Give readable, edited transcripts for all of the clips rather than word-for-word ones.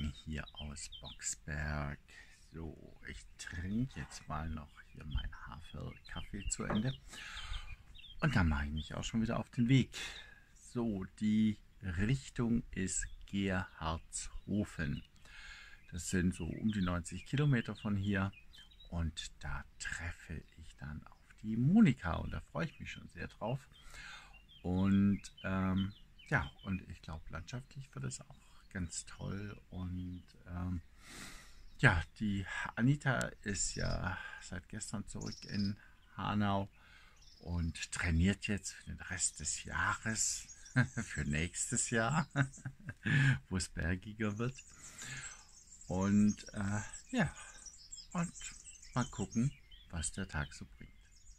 hier aus Boxberg. So, ich trinke jetzt mal noch hier meinen Haferkaffee zu Ende. Und dann mache ich mich auch schon wieder auf den Weg. So, die Richtung ist Gerhardshofen. Das sind so um die 90 Kilometer von hier. Und da treffe ich dann auf die Monika und da freue ich mich schon sehr drauf. Und ja, und ich glaube, landschaftlich wird es auch ganz toll. Und ja, die Anita ist ja seit gestern zurück in Hanau und trainiert jetzt für den Rest des Jahres, für nächstes Jahr, wo es bergiger wird. Und ja, und mal gucken, was der Tag so bringt.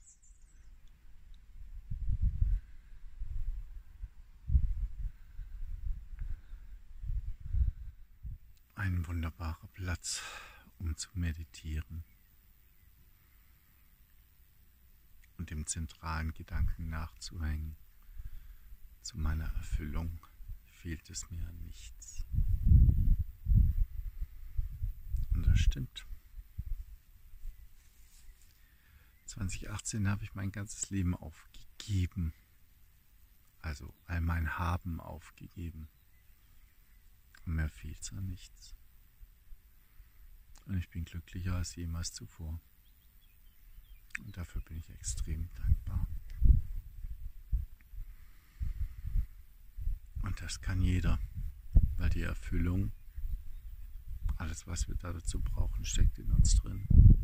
Ein wunderbarer Platz, um zu meditieren und dem zentralen Gedanken nachzuhängen. Zu meiner Erfüllung fehlt es mir an nichts. Und das stimmt. 2018 habe ich mein ganzes Leben aufgegeben. Also all mein Haben aufgegeben. Und mir fehlt es an nichts. Und ich bin glücklicher als jemals zuvor. Und dafür bin ich extrem dankbar. Und das kann jeder, weil die Erfüllung, alles was wir dazu brauchen, steckt in uns drin.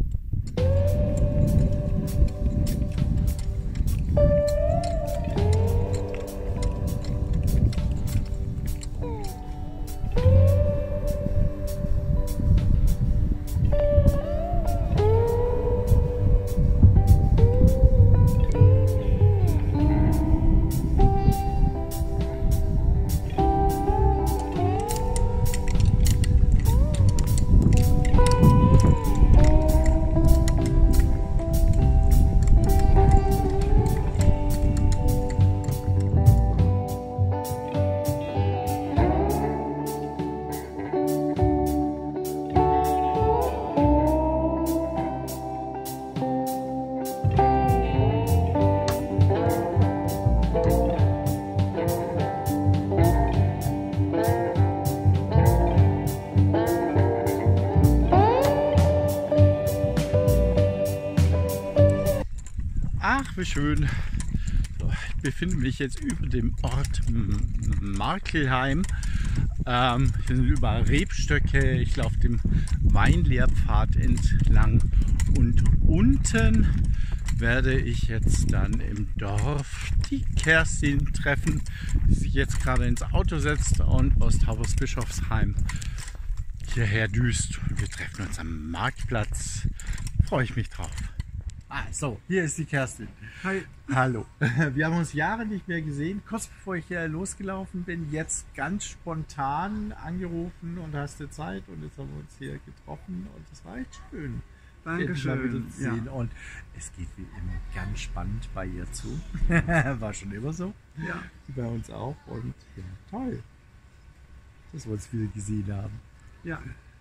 Ach, wie schön. So, ich befinde mich jetzt über dem Ort Markelheim. Hier sind überall Rebstöcke. Ich laufe dem Weinlehrpfad entlang. Und unten werde ich jetzt dann im Dorf die Kerstin treffen, die sich jetzt gerade ins Auto setzt und aus Taubersbischofsheim hierher düst. Wir treffen uns am Marktplatz. Freue ich mich drauf. So, hier ist die Kerstin. Hi. Hallo. Wir haben uns Jahre nicht mehr gesehen. Kurz bevor ich hier losgelaufen bin, jetzt ganz spontan angerufen und hast du Zeit und jetzt haben wir uns hier getroffen und das war echt schön. Dankeschön. Ja. Und es geht wie immer ganz spannend bei ihr zu. War schon immer so. Ja. Bei uns auch und ja, toll, dass wir uns wieder gesehen haben. Ja.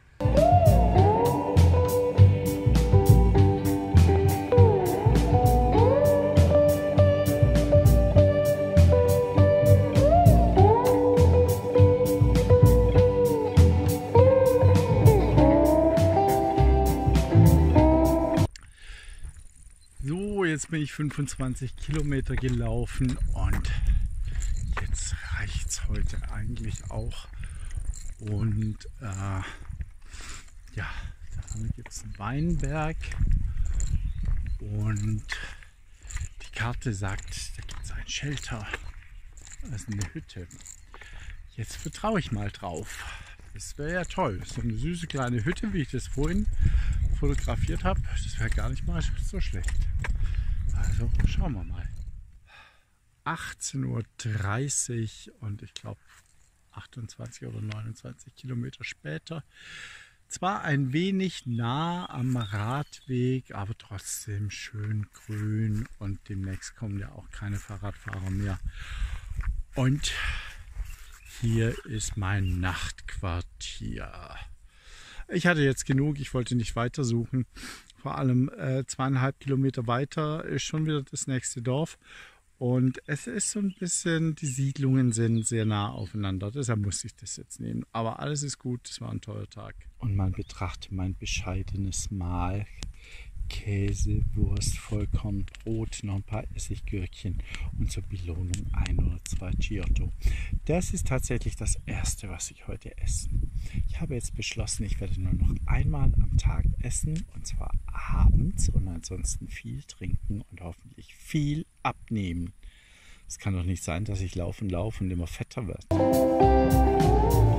Jetzt bin ich 25 Kilometer gelaufen und jetzt reicht es heute eigentlich auch. Und ja, da vorne gibt es einen Weinberg und die Karte sagt, da gibt es ein Shelter, also eine Hütte. Jetzt vertraue ich mal drauf. Das wäre ja toll. So eine süße kleine Hütte, wie ich das vorhin fotografiert habe. Das wäre gar nicht mal so schlecht. Also schauen wir mal. 18:30 Uhr und ich glaube 28 oder 29 Kilometer später. Zwar ein wenig nah am Radweg, aber trotzdem schön grün und demnächst kommen ja auch keine Fahrradfahrer mehr. Und Hier ist mein Nachtquartier. Ich hatte jetzt genug, ich wollte nicht weitersuchen. Vor allem 2,5 Kilometer weiter ist schon wieder das nächste Dorf. Und es ist so ein bisschen, die Siedlungen sind sehr nah aufeinander. Deshalb musste ich das jetzt nehmen. Aber alles ist gut, es war ein toller Tag. Und man betrachtet mein bescheidenes Mahl. Käse, Wurst, Vollkornbrot, noch ein paar Essiggürkchen und zur Belohnung 1 oder 2 Giotto. Das ist tatsächlich das Erste, was ich heute esse. Ich habe jetzt beschlossen, ich werde nur noch einmal am Tag essen, und zwar abends, und ansonsten viel trinken und hoffentlich viel abnehmen. Es kann doch nicht sein, dass ich laufe und immer fetter werde.